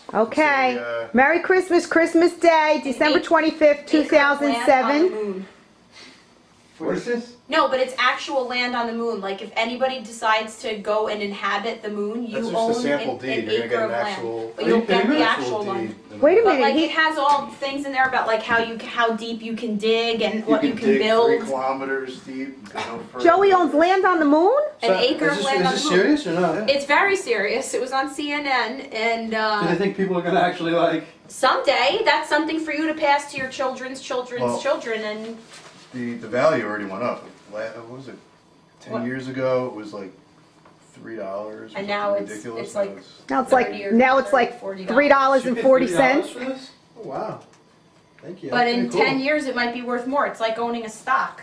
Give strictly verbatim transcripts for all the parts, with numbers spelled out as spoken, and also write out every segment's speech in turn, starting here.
Okay. Say, uh, Merry Christmas, Christmas Day, December twenty-fifth, two thousand seven. What is this? No, but it's actual land on the moon. Like if anybody decides to go and inhabit the moon, you That's just own a sample an, deed. an You're gonna acre get of an land. actual. But you'll get the actual actual one. deed. Wait a But minute, like he- it has all things in there about like how you how deep you can dig and You what can you can dig build. three kilometers deep. Go no further. Joey owns land on the moon? An So, acre is of this, land is on this the moon. serious or not? It's very serious. It was on C N N, and Do uh, they think people are gonna actually like? someday that's something for you to pass to your children's children's Well- children. And The the value already went up. La- What was it? Ten What? years ago, it was like three dollars. And now it's- ridiculous. it's like- Now it's thirty like, or now it's thirty, like forty three dollars and forty Should pay cents. thirty dollars for this? Oh, wow. Thank you. but That's in pretty cool. ten years it might be worth more. It's like owning a stock.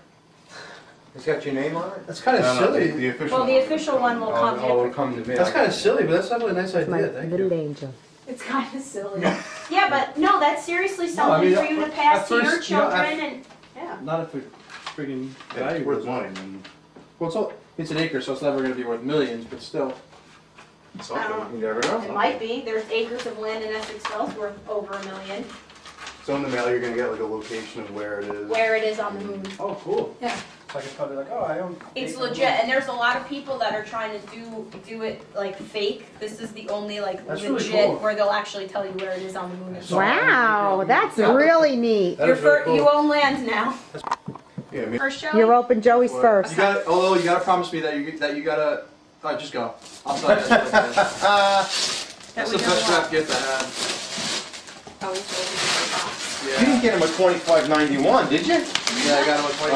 It's got your name on it? That's kind of No, no, silly. the, the official. Well, the one. official one will come Oh, after. it'll come to me. That's kind of silly, but that's definitely a nice My idea. Thank little you. angel. It's kind of silly. Yeah, but no, that's seriously No, I something mean, for you to at pass to your first, you know, at- children, and yeah. Not if it friggin' Yeah, value it's worth goes money. up. And Well, it's, all, it's an acre, so it's never gonna be worth millions, but still. something. I don't You never know. It might be. There's acres of land in Essex Fells worth over a million. So in the mail, you're gonna get like a location of where it is. Where it is on the moon. Oh, cool. Yeah. So I can probably like, oh, I own. It's acre legit, land. and there's a lot of people that are trying to do do it like fake. This is the only like That's really legit cool. where they'll actually tell you where it is on the moon. Wow, that's really neat. That You're is really fir- cool. You own land now. Yeah, I mean, First show. You're open Joey's What? first. You got. Although you gotta promise me that you that you gotta. All right, just go. I'll tell you. That's That the we best don't rap gift I had. Oh, we sold it in the box. You Yeah. didn't get him a twenty-five ninety-one, did you? Yeah, I got him a twenty.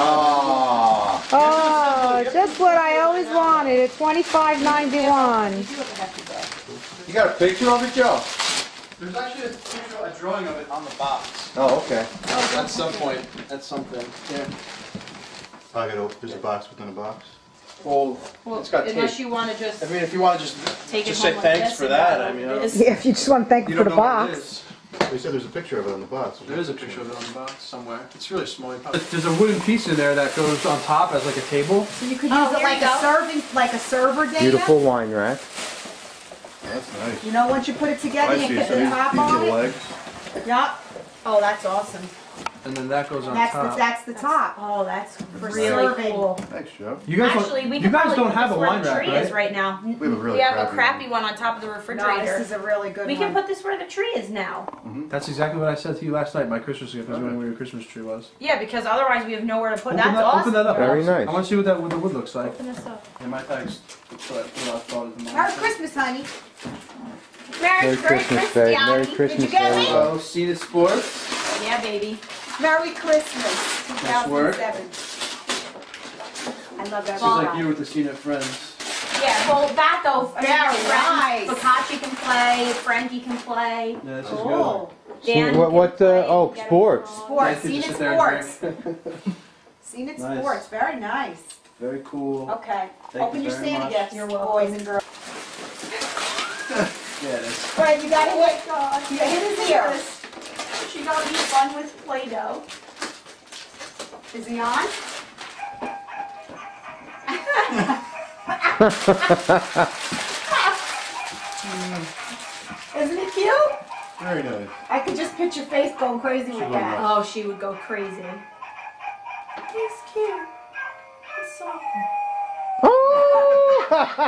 Ah. Oh, just what I always wanted, a twenty-five ninety-one. You do have a hefty bag. You got a picture of it, Joe? There's actually a, picture- a drawing of it on the box. Oh, okay. At some point, at something. Yeah. I got a, there's a box within a box. Well, Well, it's got unless tape. you want to just I mean, if you want to just take just it say home like thanks this for and that, know I what mean, it I don't- is. Yeah, if you just want to thank you him for don't the know what it box. is. They said there's a picture of it on the box. There is a picture of it on the box somewhere. It's really small. you probably- There's a wooden piece in there that goes on top as like a table. So you could Oh, use it here like you a go. serving, like a server, Dana? Beautiful wine rack. That's nice. You know, once you put it together, I you see. put So the these, top these are on the it. legs. Yup. Oh, that's awesome. And then that goes on That's the, top. that's the top. Oh, that's For really serving. cool. Thanks, Joe. You guys Actually, don't, we you could guys probably don't put have this a where wine the rack, tree right? is right now. We have a really we have a crappy crappy one. one on top of the No, refrigerator. this is a really good we one. can put this where the tree is now. That's exactly what I said to you last night. My Christmas gift was Okay. wondering where your Christmas tree was. Yeah, because otherwise we have nowhere to put. Open That's that, awesome. open that up. Very Alex. nice. I want to see what that what the wood looks like. Open this up. Yeah, my thanks. That's what I thought of the moment. Merry Christmas, honey. Merry, Merry Christmas, babe. Merry Johnny. Christmas, Did you get babe. me? Hello, Cena Sports. Yeah, baby. Merry Christmas, Nice work. two thousand seven. I love that. She's like you with the Cena friends. Yeah, well, that though. I mean, Very friends, nice. Focaccia can play. Frankie can play. Yeah, this is Oh, Dan What- can what, uh, play, oh, get sports. involved. good. sports. Yeah, Seen you could it just sit there and sports. drink. Seen it Nice. sports. Very nice. Very cool. Okay. Thank Open you your very Santa much. gifts, You're welcome. boys and girls. Yeah, it is. Right, you gotta hit. God. You gotta hit his ear. She got me fun with Play-Doh. Is he on? Isn't it cute? Very nice. I could just picture face going crazy with that. Oh, she would go crazy. He's cute. He's soft. Oh!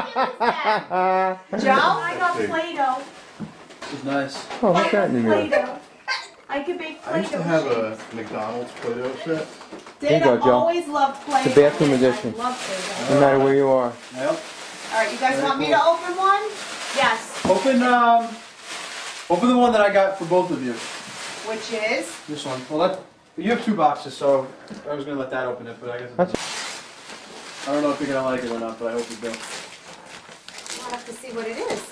Joe? I got Big. Play-Doh. This is nice. Oh, what's that in the mirror? Play-Doh. I could make I used to Play-Doh have shapes. a McDonald's Play-Doh set. Here you Dana go, Joe. always loved playing. It's a bathroom edition. I love Play-Doh. No matter where you are. Yep. Alright, you guys Very want me cool. to open one? Yes. Open um, open the one that I got for both of you. Which is? This one. Well, that, you have two boxes, so I was gonna let that open it, but I guess. That's- I don't know if you're gonna like it or not, but I hope you do. We'll have to see what it is.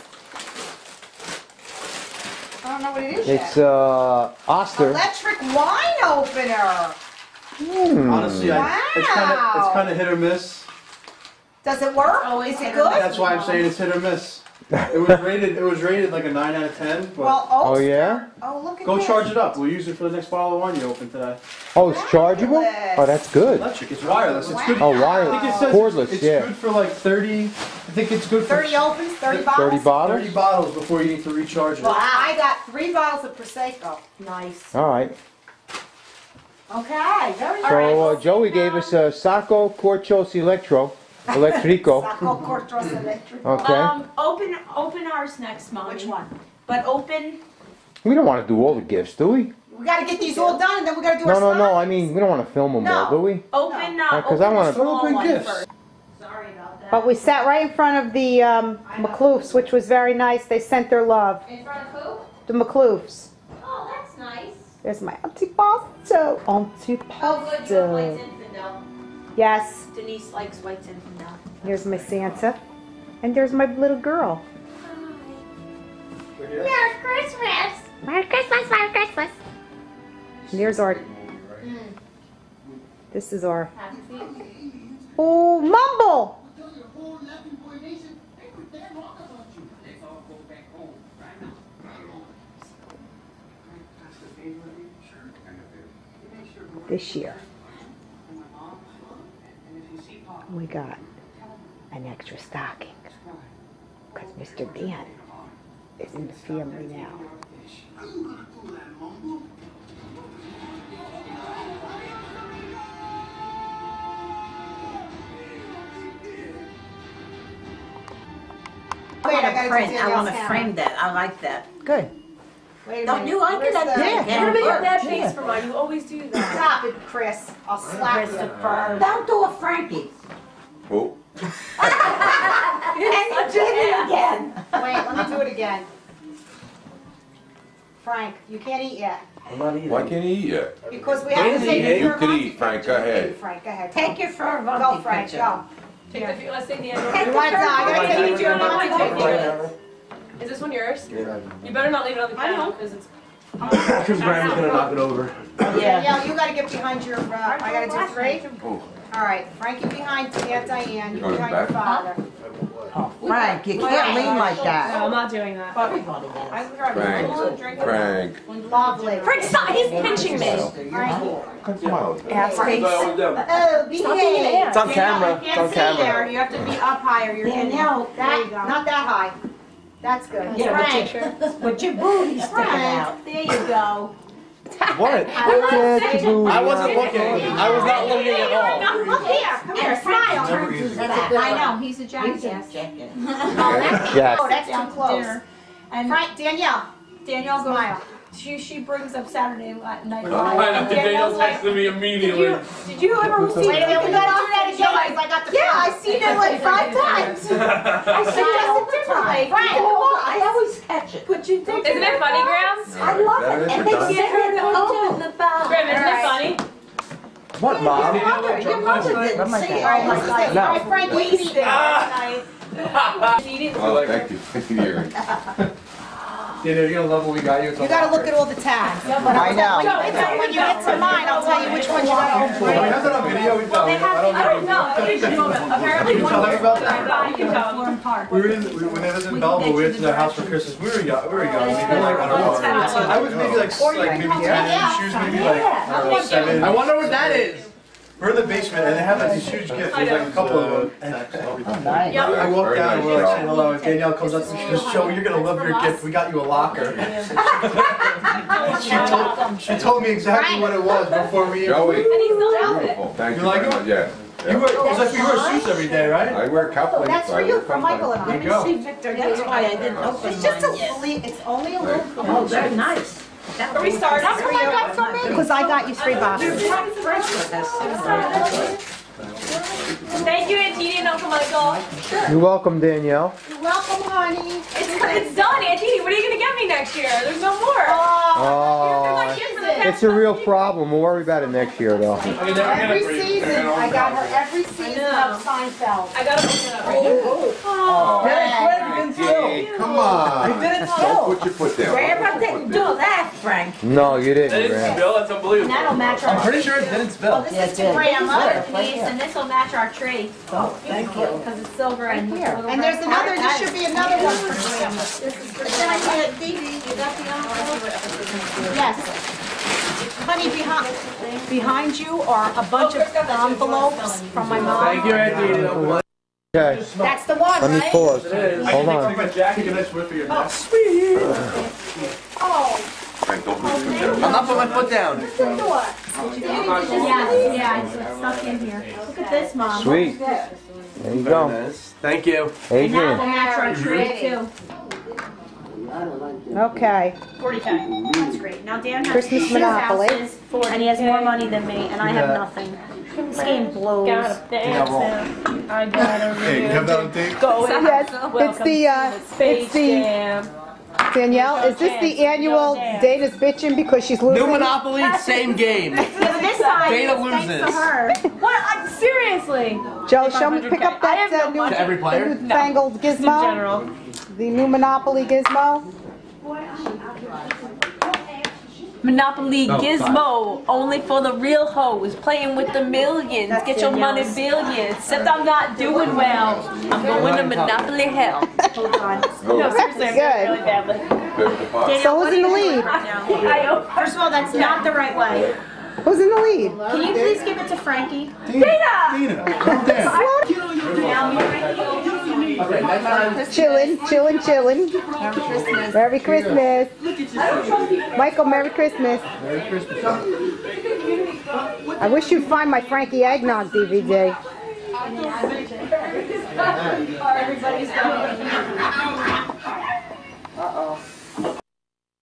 I don't know what it is It's yet. uh, Oster. Electric wine opener. Hmm. Honestly, I, it's kind of it's Wow. kind of hit or miss. Does it work? Always Is it hit or good? miss. That's why I'm saying it's hit or miss. It was rated. It was rated like a nine out of ten. But Well, Oh, Ulster. yeah? Oh, look at go this. charge it up. We'll use it for the next bottle of wine you open today. Oh, it's chargeable? Oh, that's good. Electric. It's wireless. It's good. Oh, I think it wireless. says Cordless, it's yeah. good for like thirty. I think it's good for thirty opens, thirty bottles? thirty bottles? thirty bottles before you need to recharge it. Well, I got three bottles of Prosecco. Nice. All right. Okay, very So uh, Joey gave us a Sacco Corchos Electro, Electrico. Sacco Cortros Electric. Okay. Um, open open ours next month. Which one? But open. We don't want to do all the gifts, do we? We gotta get these all done and then we gotta do our No, no, no. I slides. mean, we don't want to film them all, No. do we? Open. No. Uh, Uh, 'cause open I wanna- the small Open one gifts. first. Sorry about that. But we sat right in front of the um, McCloofs, which was very nice. They sent their love. In front of who? The McCloofs. Oh, that's nice. There's my antipasto. Oh, good. You have White Antipasto. Zinfandel. Yes. Denise likes White Zinfandel. Here's my Santa. And there's my little girl. Merry Christmas. Merry Christmas, Merry Christmas. And there's our, this is our, oh, Mumble. This year, we got an extra stocking because Mister Dan is in the family now. I Wait, I want gotta to do frame, I Danielle's want to hammer. frame that. I like that. Good. Wait a Don't minute. you like it? Where's I the- think Yeah. it You're making a bad Yeah. face for mine. You always do that. Stop it, Chris. I'll slap you. Christopher. Don't do a Frankie. Oh, And you did it again. Wait, let me do it again. Frank, you can't eat yet. Why can't he eat yet? Because we have to take eat. the You third could one. eat, Frank, go ahead. Frank, go ahead. Take your fur Go, monkey Frank, picture. go. Take the few. Let's take the end. You want to, I gotta take you to your Is this one yours? You better not leave it on the counter because it's. Because Brian's gonna knock it over. Yeah. Yeah, you gotta get behind your, uh, I gotta do three. Oh, All right, Frankie behind Aunt Diane, you Going behind your back? father. Frank, you can't lean like that. I'm not doing that. Everybody does. I'm trying to Frank, little drink. Frank. Lovely. Frank, stop! He's pinching me. Frankie. Smile. Oh, Stop being an behave. ant. It's on camera. You It's on can't see there, camera. you have to be up higher, you're getting, Danielle, that, there you go. not that high. That's good. Yeah, but Frank. your, but your booty's sticking Frank. out. There you go. What? I wasn't looking. I was not looking at all. Come here, come here, smile. I know, he's a He's a chicken. Yes. Oh, that's too close. And Frank, Danielle, Danielle goes. smile. She she brings up Saturday night live. Right And up to Daniel Danielle's like, texted me did immediately. you did you ever see? Wait a minute, we gotta do that again, because I got the. Yeah, I seen it like five times. I see it all the time. Frank, I always catch it. But you think Isn't it funny, Grams? I love That it. is And for they done. get her to open the box. Graham, isn't Alright. it funny? What, Mom? Your mother, your mother didn't see it. All right, let's No. all right, Frank, we eat it. Oh, thank you. You're- Yeah, you're gonna love what we got you. It's You a gotta locker. look at all the tabs. I know. When you get to, when you get to mine, I'll tell you which one you gotta Do we open. have that on video? We don't. They have, I don't I don't know. know. You should know that. Apparently, Can you one tell of me them about that? I can tell them apart. We were in, we, when I was in Belleville, we went to their house for Christmas. We were young, we were young, maybe like, I don't know. I was maybe like, like maybe ten, she was maybe like, I don't know, seven. I wonder what that is. We're in the basement and they have like these huge gifts, there's like a couple of them. Nice. I walk Very down and nice we're like job. saying hello, and Danielle comes up to me, she goes, Joe, you're gonna love your gift, we got you a locker. She told, she told me exactly what it was before we even. Joey, And he still has it. beautiful. Thank You you like very it? much. Yeah. You wear, it's like you wear suits every day, right? I wear cufflinks. That's so for I you, wear for Michael and cufflinks. I. There you go. See, Victor, that's why I didn't open It's just a, mine yet. ble- it's only a little. Oh, very nice. Are we starting? That's what I got from me. Because I got you three boxes. Thank you, Auntie and Uncle Michael. You're welcome, Danielle. You're welcome, honey. It's it's done, Auntie. What are you gonna get me next year? There's no more. Oh, Oh, Here's my gift for the It's a real problem. We'll worry about it next year, though. Every season, I got her every season of Seinfeld. I gotta open it up. Oh, Didn't spill. Come on. didn't Don't spill. put your foot down. Grandma didn't do that, Frank. No, you didn't, Didn't Graham. spill. That's unbelievable. That'll match I'm our. pretty sure it didn't spill. This Yeah, is it to did. grandmother, Right please, here. and this will match our tree. Oh, thank you. Because it's silver and Right here. little And there's red another, there hearts. should be another one for Grandma. This is for Grandma. You got the envelope? Yes. Honey, behind, behind you are a bunch of envelopes from my mom. Thank you, Auntie. Okay, That's the one, let me right? pause. Hold on. my jacket and I swear for your neck. Oh, Frank, don't put your foot down. I'm not putting my foot down. Yeah, yeah, it's stuck in here. Look at this, Mom. Sweet. There you go. Thank you. And that will Adrian. match our tree too. okay. forty-five. That's great. Now Dan has Christmas his Monopoly. house is forty, and he has more money than me, and I have Yeah. nothing. This game blows. Got a dance now. I got a Hey, you have that on tape? go in. Yes, Welcome it's the, uh, to the Space it's the, Jam. Danielle, is this the annual Dana's bitching because she's losing? New Monopoly, same game. Yeah, but this time, Dana thanks loses. to her. What? I, seriously? Joe, show me, pick up I that have uh, no new, money. To every player? the newfangled Just in gizmo, general. the new Monopoly gizmo. Monopoly Oh, Gizmo, only for the real hoes, playing with the millions. That's Get your money Danielle's. billions. Except I'm not doing well. I'm going to Monopoly hell. Hold on. No, seriously, I'm doing Good. really badly. Better the fox. Danielle, So what who's are in the you doing lead? right now? I hope. First of all, that's not the right way. Who's in the lead? Can you please give it to Frankie? Dina, calm down. Now, me, Frankie. Okay, next time. Chillin', chillin', chillin'. Merry Christmas. Michael, Merry Christmas. Merry Christmas. I wish you'd find my Frankie Eggnog D V D. Everybody's going. Uh-oh.